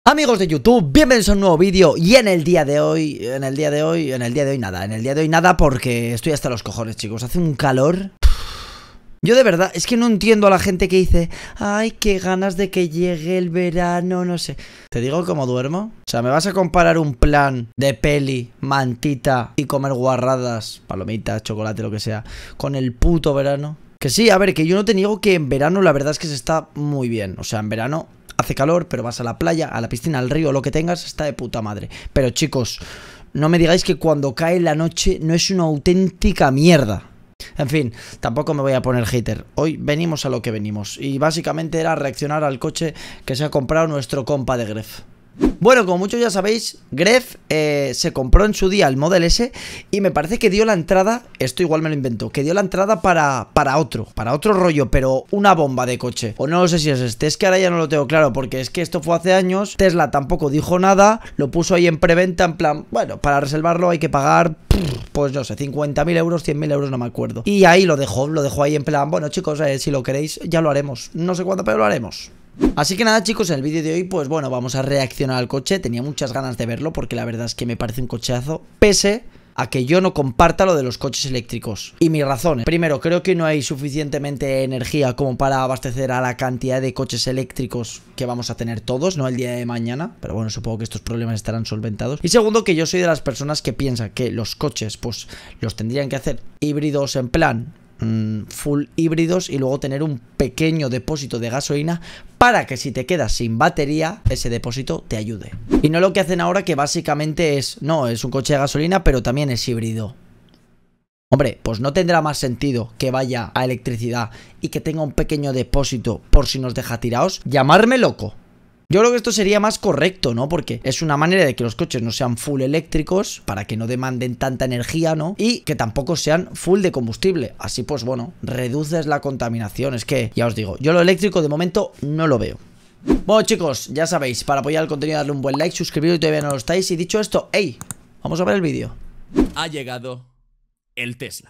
Amigos de YouTube, bienvenidos a un nuevo vídeo. Y en el día de hoy nada porque estoy hasta los cojones, chicos. Hace un calor. Yo de verdad, es que no entiendo a la gente que dice: ay, qué ganas de que llegue el verano, no sé. ¿Te digo cómo duermo? O sea, ¿me vas a comparar un plan de peli, mantita y comer guarradas, palomitas, chocolate, lo que sea, con el puto verano? Que sí, a ver, que yo no te niego que en verano la verdad es que se está muy bien. O sea, en verano hace calor, pero vas a la playa, a la piscina, al río, lo que tengas, está de puta madre. Pero chicos, no me digáis que cuando cae la noche no es una auténtica mierda. En fin, tampoco me voy a poner hater. Hoy venimos a lo que venimos. Y básicamente era reaccionar al coche que se ha comprado nuestro compa de Gref. Bueno, como muchos ya sabéis, Gref se compró en su día el Model S y me parece que dio la entrada, esto igual me lo inventó, que dio la entrada para otro rollo, pero una bomba de coche. O no lo sé si es este, es que ahora ya no lo tengo claro, porque es que esto fue hace años, Tesla tampoco dijo nada, lo puso ahí en preventa, en plan, bueno, para reservarlo hay que pagar, pues no sé, 50.000 euros, 100.000 euros, no me acuerdo. Y ahí lo dejó ahí en plan, bueno chicos, si lo queréis, ya lo haremos, no sé cuándo, pero lo haremos. Así que nada chicos, en el vídeo de hoy pues bueno, vamos a reaccionar al coche. Tenía muchas ganas de verlo porque la verdad es que me parece un cochazo, pese a que yo no comparta lo de los coches eléctricos. Y mis razones: primero, creo que no hay suficientemente energía como para abastecer a la cantidad de coches eléctricos que vamos a tener todos, no el día de mañana, pero bueno, supongo que estos problemas estarán solventados. Y segundo, que yo soy de las personas que piensan que los coches pues los tendrían que hacer híbridos, en plan full híbridos, y luego tener un pequeño depósito de gasolina para que si te quedas sin batería, ese depósito te ayude. Y no lo que hacen ahora, que básicamente es, no, es un coche de gasolina pero también es híbrido. Hombre, pues no tendrá más sentido que vaya a electricidad y que tenga un pequeño depósito por si nos deja tirados. Llamarme loco. Yo creo que esto sería más correcto, ¿no? Porque es una manera de que los coches no sean full eléctricos, para que no demanden tanta energía, ¿no? Y que tampoco sean full de combustible. Así pues, bueno, reduces la contaminación. Es que, ya os digo, yo lo eléctrico de momento no lo veo. Bueno chicos, ya sabéis, para apoyar el contenido darle un buen like, suscribiros si todavía no lo estáis. Y dicho esto, ¡hey! Vamos a ver el vídeo. Ha llegado el Tesla.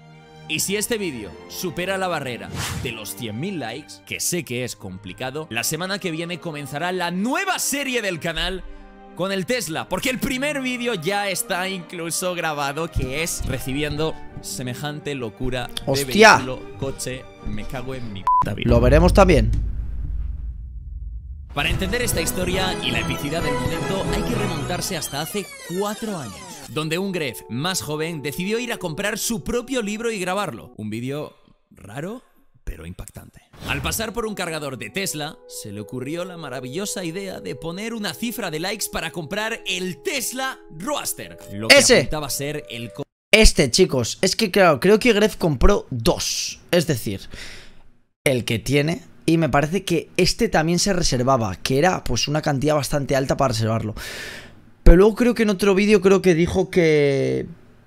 Y si este vídeo supera la barrera de los 100.000 likes, que sé que es complicado, la semana que viene comenzará la nueva serie del canal con el Tesla, porque el primer vídeo ya está incluso grabado, que es recibiendo semejante locura de ¡hostia! vehículo, coche. Me cago en mi puta vida. Lo veremos también. Para entender esta historia y la epicidad del momento hay que remontarse hasta hace 4 años, donde un Gref más joven decidió ir a comprar su propio libro y grabarlo. Un vídeo raro, pero impactante. Al pasar por un cargador de Tesla, se le ocurrió la maravillosa idea de poner una cifra de likes para comprar el Tesla Roadster, lo que apuntaba a ser el chicos, es que claro, creo que Gref compró dos. Es decir, el que tiene, y me parece que este también se reservaba, que era pues una cantidad bastante alta para reservarlo. Pero luego creo que en otro vídeo creo que dijo que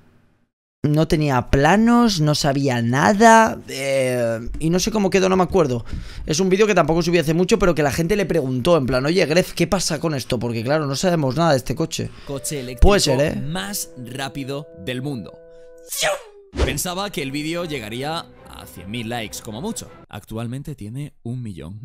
no tenía planos, no sabía nada, y no sé cómo quedó, no me acuerdo. Es un vídeo que tampoco subí hace mucho, pero que la gente le preguntó en plan: oye Gref, ¿qué pasa con esto? Porque claro, no sabemos nada de este coche. Coche eléctrico puede ser, más rápido del mundo. Pensaba que el vídeo llegaría a 100.000 likes como mucho. Actualmente tiene 1 millón.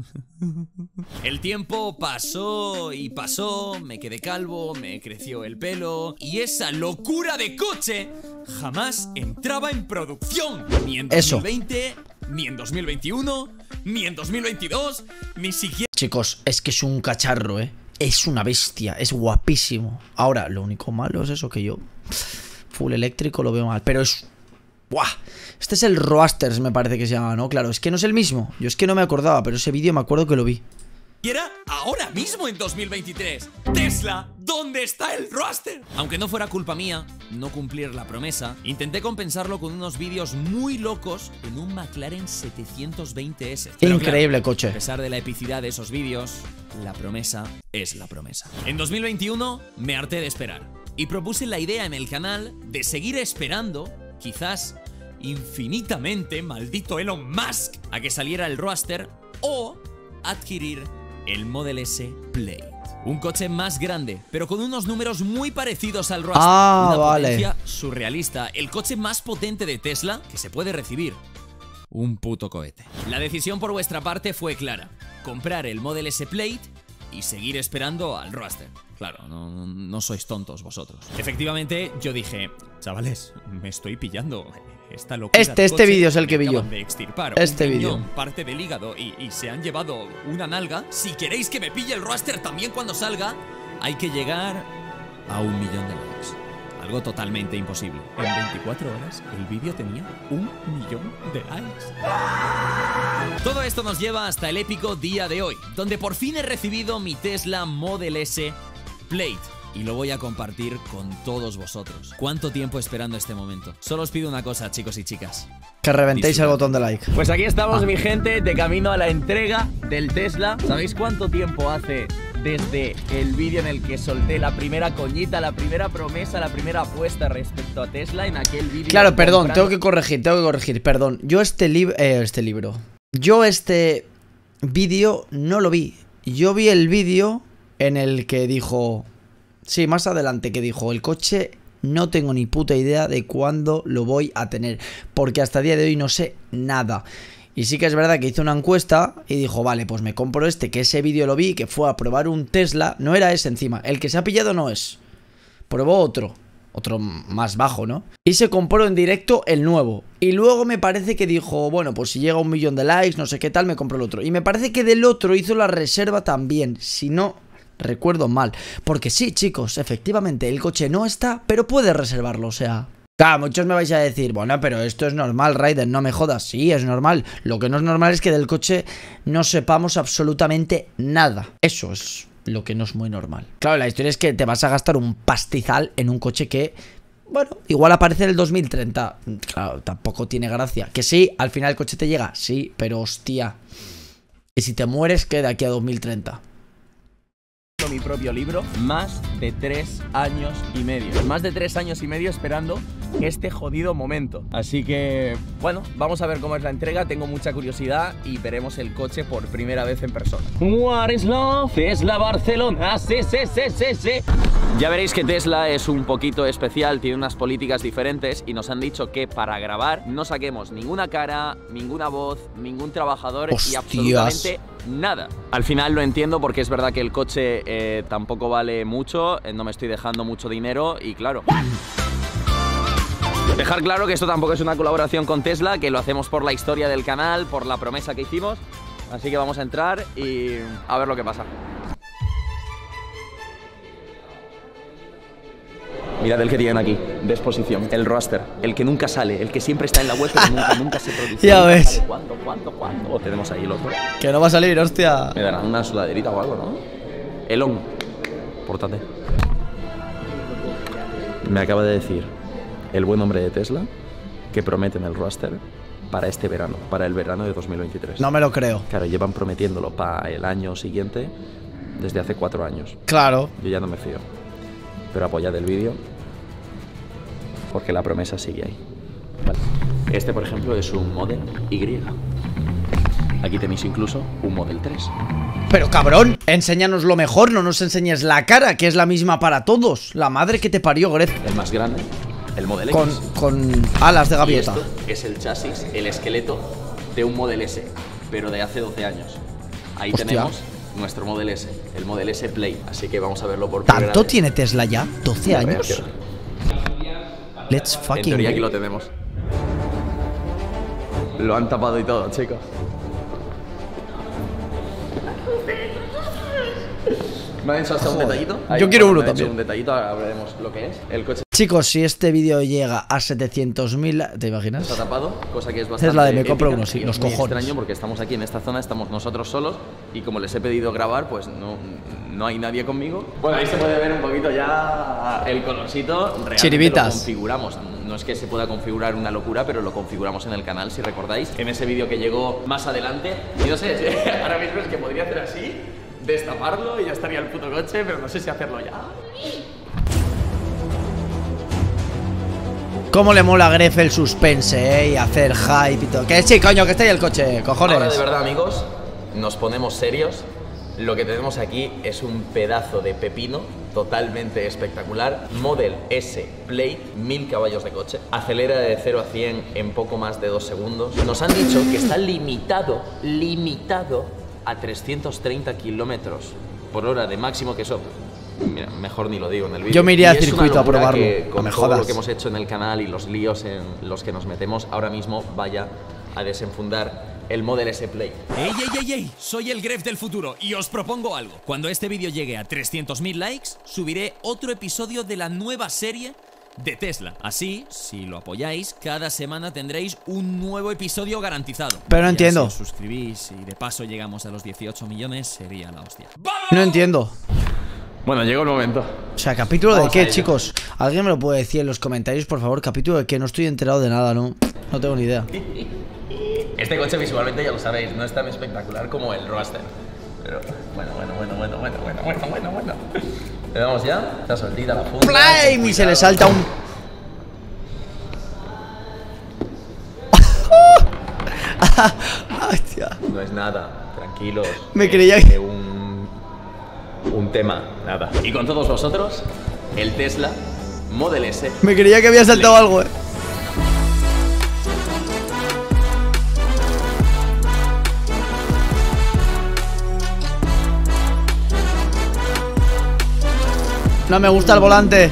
El tiempo pasó y pasó, me quedé calvo, me creció el pelo y esa locura de coche jamás entraba en producción. Ni en 2020, ni en 2021, ni en 2022, ni siquiera... Chicos, es que es un cacharro, es una bestia, es guapísimo. Ahora, lo único malo es eso, que yo full eléctrico lo veo mal, pero es... ¡buah! Este es el Roadster, me parece que se llama, ¿no? Claro, es que no es el mismo. Yo es que no me acordaba, pero ese vídeo me acuerdo que lo vi. Y era ahora mismo en 2023. Tesla, ¿dónde está el Roadster? Aunque no fuera culpa mía no cumplir la promesa, intenté compensarlo con unos vídeos muy locos en un McLaren 720S. Pero increíble, claro, coche. A pesar de la epicidad de esos vídeos, la promesa es la promesa. En 2021 me harté de esperar y propuse la idea en el canal de seguir esperando, quizás infinitamente, maldito Elon Musk, a que saliera el Roadster o adquirir el Model S Plaid. Un coche más grande, pero con unos números muy parecidos al Roadster. Una potencia surrealista. El coche más potente de Tesla que se puede recibir. Un puto cohete. La decisión por vuestra parte fue clara: comprar el Model S Plaid y seguir esperando al Roadster. Claro, no sois tontos vosotros. Efectivamente, yo dije, chavales, me estoy pillando esta locura. Este vídeo es el que vi yo. De extirpar este un vídeo. riñón, parte del hígado y se han llevado una nalga. Si queréis que me pille el Roadster también cuando salga, hay que llegar a 1 millón de likes. Algo totalmente imposible. En 24 horas el vídeo tenía 1 millón de likes. Todo esto nos lleva hasta el épico día de hoy, donde por fin he recibido mi Tesla Model S Plaid. Y lo voy a compartir con todos vosotros. ¿Cuánto tiempo esperando este momento? Solo os pido una cosa, chicos y chicas. Que reventéis el botón de like. Pues aquí estamos, mi gente, de camino a la entrega del Tesla. ¿Sabéis cuánto tiempo hace desde el vídeo en el que solté la primera coñita, la primera promesa, la primera apuesta respecto a Tesla en aquel vídeo? Claro, perdón, tengo que corregir, perdón. Yo este vídeo no lo vi. Yo vi el vídeo en el que dijo... Sí, más adelante, que dijo, el coche no tengo ni puta idea de cuándo lo voy a tener, porque hasta el día de hoy no sé nada. Y sí que es verdad que hizo una encuesta y dijo, vale, pues me compro que ese vídeo lo vi, que fue a probar un Tesla. No era ese encima, el que se ha pillado no es. Probó otro más bajo, ¿no? Y se compró en directo el nuevo. Y luego me parece que dijo, bueno, pues si llega a 1 millón de likes, no sé qué tal, me compro el otro. Y me parece que del otro hizo la reserva también, si no recuerdo mal. Porque sí, chicos, efectivamente, el coche no está, pero puedes reservarlo, o sea... Claro, muchos me vais a decir, bueno, pero esto es normal, Raiden, no me jodas. Sí, es normal. Lo que no es normal es que del coche no sepamos absolutamente nada. Eso es lo que no es muy normal. Claro, la historia es que te vas a gastar un pastizal en un coche que... Bueno, igual aparece en el 2030. Claro, tampoco tiene gracia. Que sí, al final el coche te llega, sí, pero hostia. Y si te mueres, ¿qué de aquí a 2030? Mi propio libro, más de 3 años y medio. Más de 3 años y medio esperando este jodido momento. Así que, bueno, vamos a ver cómo es la entrega. Tengo mucha curiosidad y veremos el coche por primera vez en persona. What is love? Es la Barcelona. Sí. Ya veréis que Tesla es un poquito especial, tiene unas políticas diferentes y nos han dicho que para grabar no saquemos ninguna cara, ninguna voz, ningún trabajador. Hostias. Y absolutamente nada. Al final lo entiendo porque es verdad que el coche tampoco vale mucho, no me estoy dejando mucho dinero y claro... Dejar claro que esto tampoco es una colaboración con Tesla, que lo hacemos por la historia del canal, por la promesa que hicimos. Así que vamos a entrar y a ver lo que pasa. Mirad el que tienen aquí, de exposición, el Roadster, el que nunca sale, el que siempre está en la web pero nunca se produce. Ya ves. ¿Cuándo? O tenemos ahí el otro. Que no va a salir, hostia. Me darán una sudaderita o algo, ¿no? Elon, pórtate. Me acaba de decir el buen hombre de Tesla que prometen el Roadster para este verano, para el verano de 2023. No me lo creo. Claro, llevan prometiéndolo para el año siguiente desde hace 4 años. Claro. Yo ya no me fío. Pero apoyad el vídeo porque la promesa sigue ahí. Vale. Este, por ejemplo, es un Model Y. Aquí tenéis incluso un Model 3. Pero cabrón, enséñanos lo mejor, no nos enseñes la cara, que es la misma para todos. La madre que te parió, Grez. El más grande, el Model X. Con alas de gaviota. Y esto es el chasis, el esqueleto de un Model S, pero de hace 12 años. Ahí tenemos nuestro Model S, el Model S Plaid. Así que vamos a verlo por primera vez. ¿Tanto tiene Tesla ya? ¿12 años? Let's fucking... En teoría aquí lo tenemos. Lo han tapado y todo, chicos. ¿Me han hecho hasta un detallito? Yo quiero uno también. Un detallito, ahora veremos lo que es. El coche Chicos, si este vídeo llega a 700.000, ¿te imaginas? está tapado, cosa que es bastante Es la de me compro épica, uno, sí, y los es muy cojones. extraño porque estamos aquí en esta zona, estamos nosotros solos y como les he pedido grabar, pues no hay nadie conmigo. Bueno, ahí se puede ver un poquito ya el colorcito. Realmente Chiribitas. lo configuramos. No es que se pueda configurar una locura, pero lo configuramos en el canal, si recordáis. En ese vídeo que llegó más adelante. Y no sé, ahora mismo es que podría hacer así, destaparlo y ya estaría el puto coche, pero no sé si hacerlo ya. Cómo le mola a Gref el suspense, y hacer hype y todo. Que sí, coño, que está ahí el coche, cojones. Ahora de verdad, amigos, nos ponemos serios. Lo que tenemos aquí es un pedazo de pepino totalmente espectacular. Model S Plaid, 1000 caballos de coche. Acelera de 0 a 100 en poco más de 2 segundos. Nos han dicho que está limitado a 330 kilómetros por hora de máximo, que eso, mira, mejor ni lo digo en el vídeo. Yo me iría Y al es una circuito a locura probarlo. que, No con me todo jodas. lo que hemos hecho en el canal y los líos en los que nos metemos, ahora mismo vaya a desenfundar el Model S Play. ¡Ey, ey, ey, ey! Soy el Gref del futuro y os propongo algo. Cuando este vídeo llegue a 300.000 likes, subiré otro episodio de la nueva serie de Tesla. Así, si lo apoyáis, cada semana tendréis un nuevo episodio garantizado. Pero no Ya entiendo. Si os suscribís y de paso llegamos a los 18 millones, sería la hostia. No entiendo. Bueno, llegó el momento. O sea, ¿capítulo de Vamos a qué, ello. chicos? ¿Alguien me lo puede decir en los comentarios, por favor? ¿Capítulo de qué? No estoy enterado de nada, ¿no? No tengo ni idea. Este coche visualmente ya lo sabéis, no es tan espectacular como el Roadster. Pero bueno. Le damos ya, está soltita la funda. ¡Flame! Y se le salta un... Hostia. No es nada, tranquilos. Me es creía que un tema, nada. Y con todos vosotros, el Tesla Model S. Me creía que había saltado algo, No me gusta el volante.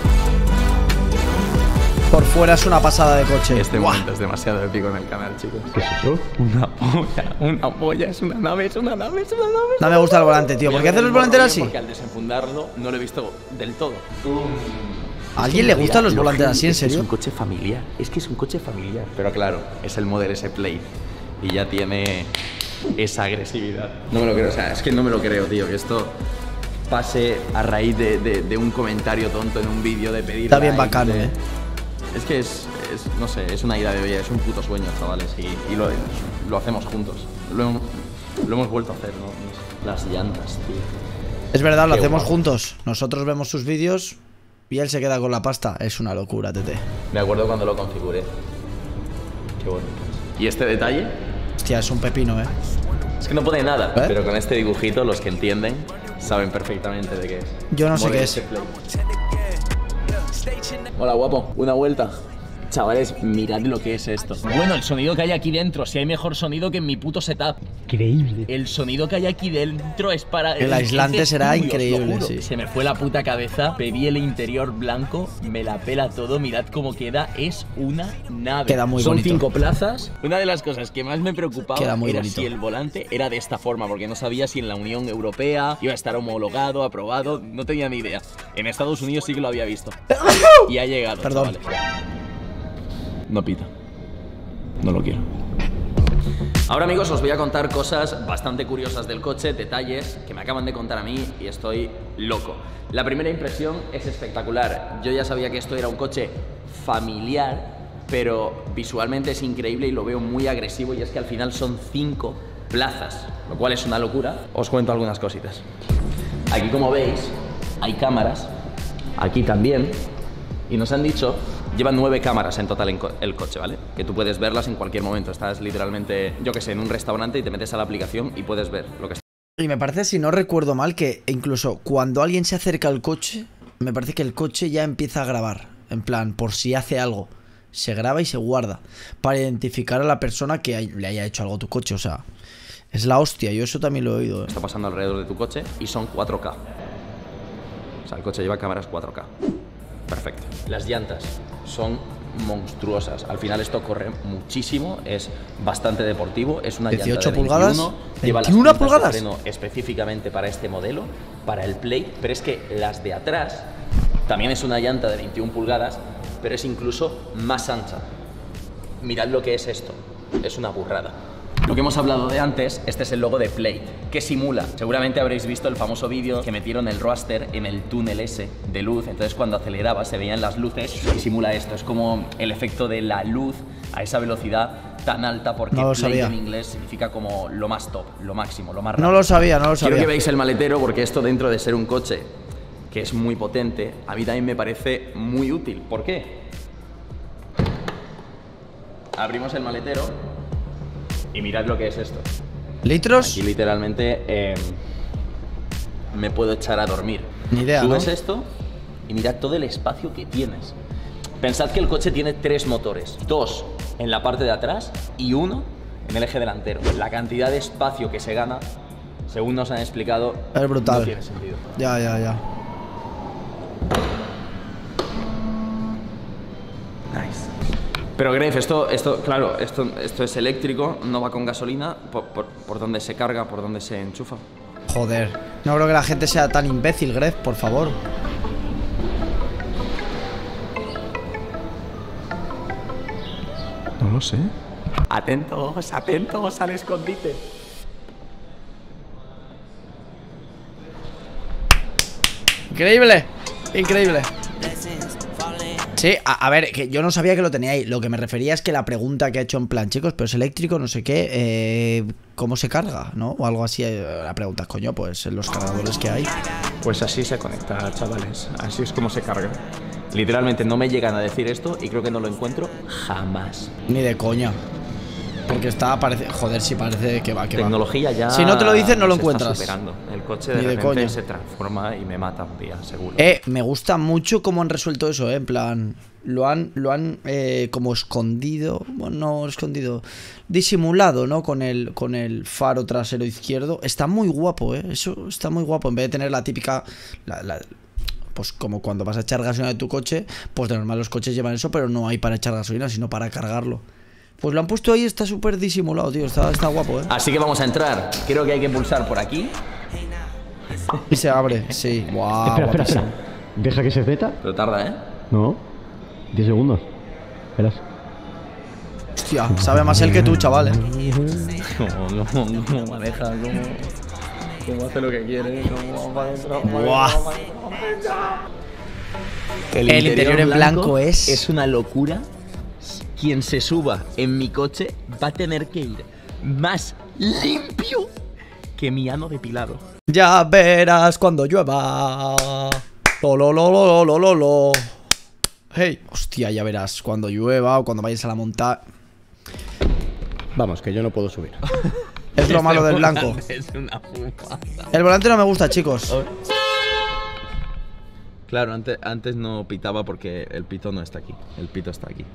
Por fuera es una pasada de coche. Este Buah. momento es demasiado épico en el canal, chicos. ¿Qué es eso? Una polla, es una nave. No me gusta el volante, tío. ¿Por qué haces los volantes así? Porque al desenfundarlo no lo he visto del todo. ¿A alguien le gustan los volantes así, en Es serio? un coche familiar, es que es un coche familiar. Pero claro, es el Model S Play y ya tiene esa agresividad. No me lo creo, o sea, es que no me lo creo, tío, que esto pase a raíz de un comentario tonto en un vídeo de pedir. Está bien likes, bacano, de- Es que es, no sé, es una ida de olla, es un puto sueño, chavales, y lo hacemos juntos. Lo hemos vuelto a hacer, ¿no? Las llantas, tío. Es verdad, lo Qué hacemos guapo. juntos. Nosotros vemos sus vídeos y él se queda con la pasta. Es una locura, tete. Me acuerdo cuando lo configuré. Qué bonito. ¿Y este detalle? Hostia, es un pepino, Es que no pone nada, ¿Eh? pero con este dibujito los que entienden saben perfectamente de qué es. Yo no sé Model qué S es. Play. Hola, guapo. Una vuelta. Chavales, mirad lo que es esto. Bueno, el sonido que hay aquí dentro, si hay mejor sonido que en mi puto setup. Increíble. El sonido que hay aquí dentro es para... El aislante es será estudio, os lo increíble, juro. sí. Se me fue la puta cabeza, pedí el interior blanco, me la pela todo, mirad cómo queda, es una nave. Queda muy Son bonito. 5 plazas. Una de las cosas que más me preocupaba Queda muy era bonito. si el volante era de esta forma, porque no sabía si en la Unión Europea iba a estar homologado, aprobado, no tenía ni idea. En Estados Unidos sí que lo había visto. Y ha llegado, Perdón. chavales. No pita. No lo quiero. Ahora, amigos, os voy a contar cosas bastante curiosas del coche, detalles que me acaban de contar a mí y estoy loco. La primera impresión es espectacular. Yo ya sabía que esto era un coche familiar, pero visualmente es increíble y lo veo muy agresivo, y es que al final son 5 plazas, lo cual es una locura. Os cuento algunas cositas. Aquí, como veis, hay cámaras, aquí también, y nos han dicho, llevan 9 cámaras en total en el coche, ¿vale? Que tú puedes verlas en cualquier momento. Estás literalmente, yo que sé, en un restaurante y te metes a la aplicación y puedes ver lo que está. Y me parece, si no recuerdo mal, que incluso cuando alguien se acerca al coche, me parece que el coche ya empieza a grabar. En plan, por si hace algo. Se graba y se guarda. Para identificar a la persona que le haya hecho algo a tu coche. O sea, es la hostia. Yo eso también lo he oído, Está pasando alrededor de tu coche y son 4K. O sea, el coche lleva cámaras 4K. Perfecto. Las llantas son monstruosas. Al final esto corre muchísimo, es bastante deportivo, es una 18 llanta de pulgadas. 21, lleva las 21 pinzas de pulgadas. freno específicamente para este modelo, para el Play, pero es que las de atrás también es una llanta de 21 pulgadas, pero es incluso más ancha. Mirad lo que es esto, es una burrada. Lo que hemos hablado de antes, este es el logo de Play, que simula. Seguramente habréis visto el famoso vídeo que metieron el Roadster en el túnel ese de luz. Entonces cuando aceleraba se veían las luces y simula esto. Es como el efecto de la luz a esa velocidad tan alta, porque No lo Play sabía. en inglés significa como lo más top, lo máximo, lo más rápido. No lo sabía, no lo Quiero sabía. que veáis el maletero, porque esto, dentro de ser un coche que es muy potente, a mí también me parece muy útil. ¿Por qué? Abrimos el maletero y mirad lo que es esto. ¿Litros? Aquí literalmente me puedo echar a dormir. Ni idea, Subes ¿no? esto y mirad todo el espacio que tienes. Pensad que el coche tiene 3 motores, 2 en la parte de atrás y 1 en el eje delantero. La cantidad de espacio que se gana según nos han explicado, es brutal. No tiene sentido. Ya. Nice. Pero Grave, esto es eléctrico, no va con gasolina. ¿Por dónde se carga? ¿Por dónde se enchufa? Joder, no creo que la gente sea tan imbécil, Gref, por favor. No lo sé. Atentos al escondite. Increíble. Sí, a ver, que yo no sabía que lo teníais. Lo que me refería es que la pregunta que ha hecho en plan, chicos, pero es eléctrico, no sé qué, ¿cómo se carga? ¿No? O algo así. La pregunta, coño, pues en los cargadores que hay. Pues así se conecta, chavales. Así es como se carga. Literalmente no me llegan a decir esto y creo que no lo encuentro jamás. Ni de coña. Porque parece, joder, si parece que va, Tecnología ya. Si no te lo dicen, no lo se encuentras. Está superando. El coche de Ni de repente coña. se transforma y me mata un día, seguro. Me gusta mucho cómo han resuelto eso, en plan, lo han como escondido, bueno, no escondido, disimulado, ¿no? Con el faro trasero izquierdo. Está muy guapo, eso está muy guapo. En vez de tener la típica, pues como cuando vas a echar gasolina de tu coche, pues de normal los coches llevan eso, pero no hay para echar gasolina, sino para cargarlo. Pues lo han puesto ahí, está súper disimulado, tío, está guapo, Así que vamos a entrar. Creo que hay que pulsar por aquí. Y se abre, sí. Wow, Espera. Deja que se meta. Pero tarda, ¿eh? No. 10 segundos. Verás. Hostia, sabe más él que tú, chaval, ¿Cómo maneja? ¿Cómo hace lo que quiere? ¿Cómo va adentro? Buah. El interior en blanco es una locura. Quien se suba en mi coche va a tener que ir más limpio que mi ano depilado. Ya verás cuando llueva. Lo. Hey, hostia, ya verás cuando llueva o cuando vayas a la montaña. Vamos, que yo no puedo subir. Es lo malo del blanco. Es una fumada. El volante no me gusta, chicos. Claro, antes no pitaba porque el pito no está aquí. El pito está aquí.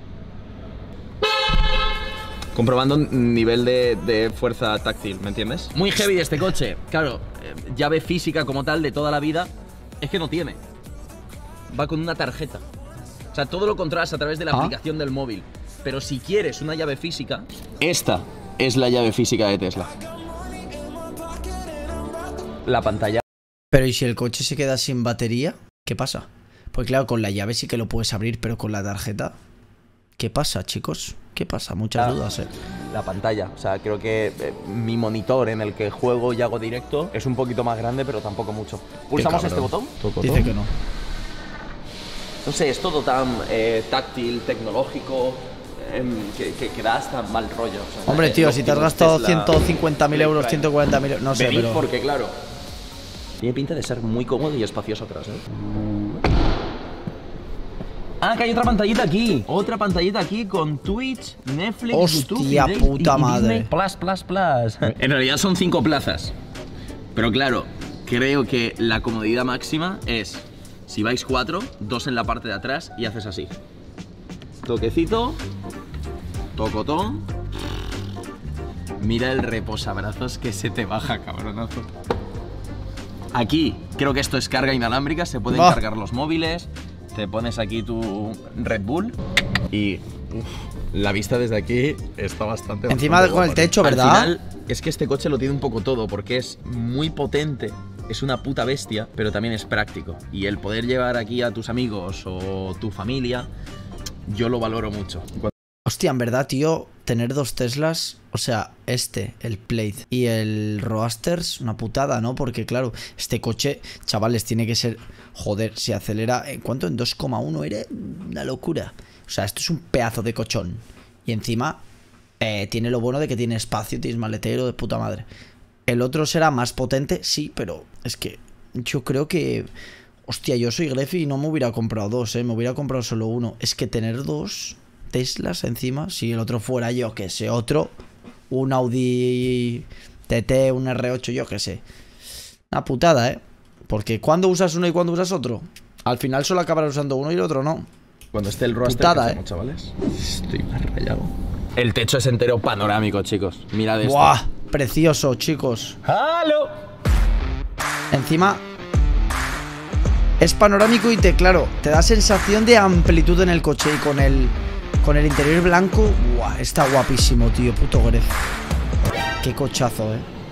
Comprobando nivel de fuerza táctil, ¿me entiendes? Muy heavy este coche. Claro, llave física como tal de toda la vida es que no tiene. Va con una tarjeta. O sea, todo lo controlas a través de la aplicación del móvil. Pero si quieres una llave física, esta es la llave física de Tesla. La pantalla. Pero ¿y si el coche se queda sin batería? ¿Qué pasa? Pues claro, con la llave sí que lo puedes abrir, pero con la tarjeta... ¿Qué pasa, chicos? ¿Qué pasa? Muchas dudas, La pantalla, o sea, creo que mi monitor en el que juego y hago directo es un poquito más grande, pero tampoco mucho. ¿Pulsamos este botón? Dice que no. No sé, es todo tan táctil, tecnológico, que da hasta mal rollo. O sea, Hombre, tío, si te has gastado Tesla, 150.000 euros, 140.000 euros, no sé, venid pero... porque, claro, tiene pinta de ser muy cómodo y espacioso atrás, Ah, que hay otra pantallita aquí. Otra pantallita aquí con Twitch, Netflix, Hostia, YouTube, puta y madre. Disney Plus. En realidad son 5 plazas. Pero claro, creo que la comodidad máxima es, si vais 4, 2 en la parte de atrás y haces así. Toquecito, tocotón. Mira el reposabrazos que se te baja, cabronazo. Aquí, creo que esto es carga inalámbrica, se pueden cargar los móviles. Te pones aquí tu Red Bull y la vista desde aquí está bastante... Encima con el techo, ¿verdad? Al final, es que este coche lo tiene un poco todo porque es muy potente, es una puta bestia, pero también es práctico. Y el poder llevar aquí a tus amigos o tu familia, yo lo valoro mucho. Hostia, en verdad, tío, tener dos Teslas, o sea, el Plaid y el Roadster, una putada, ¿no? Porque, claro, este coche, chavales, tiene que ser... Joder, se acelera... ¿En cuánto? En 2,1 era una locura. O sea, esto es un pedazo de cochón. Y encima, tiene lo bueno de que tiene espacio, tienes maletero de puta madre. El otro será más potente, sí, pero es que yo creo que... Hostia, yo soy Grefi y no me hubiera comprado dos, me hubiera comprado solo uno. Es que tener dos Teslas encima, si el otro fuera yo que sé, un Audi TT, un R8, yo que sé. Una putada, porque cuando usas uno y cuando usas otro, al final solo acabarás usando uno y el otro no. Cuando esté el Roadster, chavales. Estoy más rayado. El techo es entero panorámico, chicos. Mirad esto. ¡Buah! Precioso, chicos. ¡Halo! Encima es panorámico y claro, te da sensación de amplitud en el coche. Y con el interior blanco, ¡buah! Está guapísimo, tío. Puto Gref. Qué cochazo,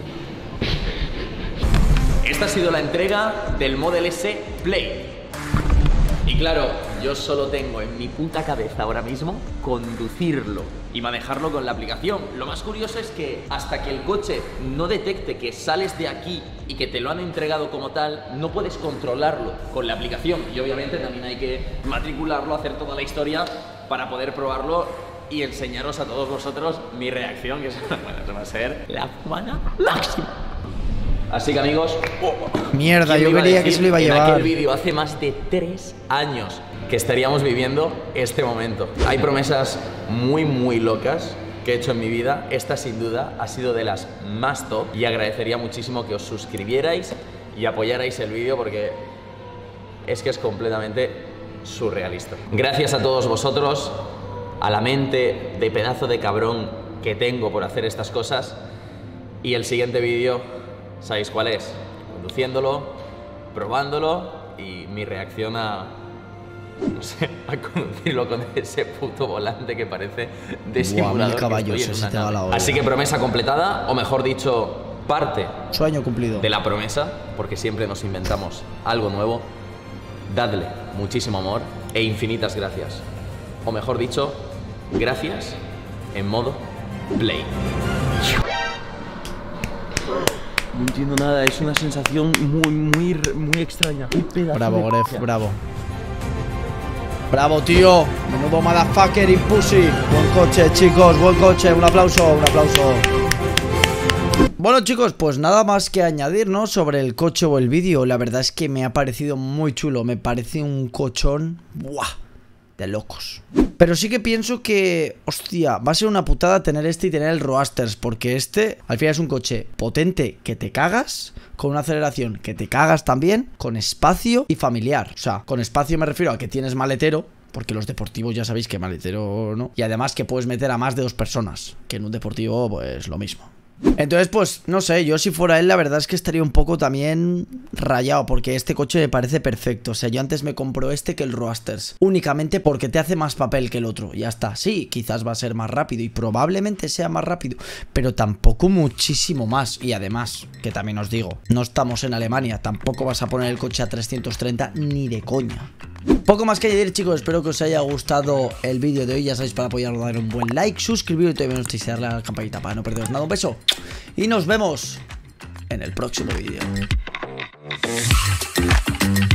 Esta ha sido la entrega del Model S Play. Y claro, yo solo tengo en mi puta cabeza ahora mismo conducirlo y manejarlo con la aplicación. Lo más curioso es que hasta que el coche no detecte que sales de aquí y que te lo han entregado como tal, no puedes controlarlo con la aplicación. Y obviamente también hay que matricularlo, hacer toda la historia para poder probarlo y enseñaros a todos vosotros mi reacción, que bueno, eso va a ser la fumada máxima. Así que amigos, mierda, ¿quién yo me iba a creía que decir se lo iba a en llevar? aquel vídeo hace más de 3 años que estaríamos viviendo este momento? Hay promesas muy locas que he hecho en mi vida. Esta sin duda ha sido de las más top y agradecería muchísimo que os suscribierais y apoyarais el vídeo porque es que es completamente surrealista. Gracias a todos vosotros, a la mente de pedazo de cabrón que tengo por hacer estas cosas. Y el siguiente vídeo, ¿sabéis cuál es? Conduciéndolo, probándolo y mi reacción a, no sé, a conducirlo con ese puto volante que parece de simulador. 1000 caballos, que estoy en se una te va nave. la olla. Así que promesa completada, o mejor dicho, parte Sueño cumplido. de la promesa, porque siempre nos inventamos algo nuevo. Dadle muchísimo amor e infinitas gracias. O mejor dicho, gracias en modo Play. No entiendo nada, es una sensación muy extraña. Bravo, Gref, bravo. Bravo, tío. Menudo motherfucker y pussy. Buen coche, chicos, buen coche. Un aplauso, un aplauso. Bueno, chicos, pues nada más que añadir, ¿no? Sobre el coche o el vídeo. La verdad es que me ha parecido muy chulo. Me parece un cochón. ¡Buah! De locos. Pero sí que pienso que, hostia, va a ser una putada tener este y tener el Roadsters, porque este al final es un coche potente que te cagas, con una aceleración que te cagas también, con espacio y familiar. O sea, con espacio me refiero a que tienes maletero, porque los deportivos ya sabéis que maletero no. Y además que puedes meter a más de 2 personas, que en un deportivo pues lo mismo. Entonces, pues, no sé, yo si fuera él la verdad es que estaría un poco también rayado, porque este coche me parece perfecto. O sea, yo antes me compro este que el Roadsters, únicamente porque te hace más papel que el otro. Ya está, sí, quizás va a ser más rápido y probablemente sea más rápido, pero tampoco muchísimo más. Y además, que también os digo, no estamos en Alemania, tampoco vas a poner el coche a 330 ni de coña. Poco más que añadir, chicos, espero que os haya gustado el vídeo de hoy. Ya sabéis, para apoyarlo, darle un buen like, suscribiros y todavía no estáis, darle a la campanita para no perderos nada. Un beso y nos vemos en el próximo vídeo.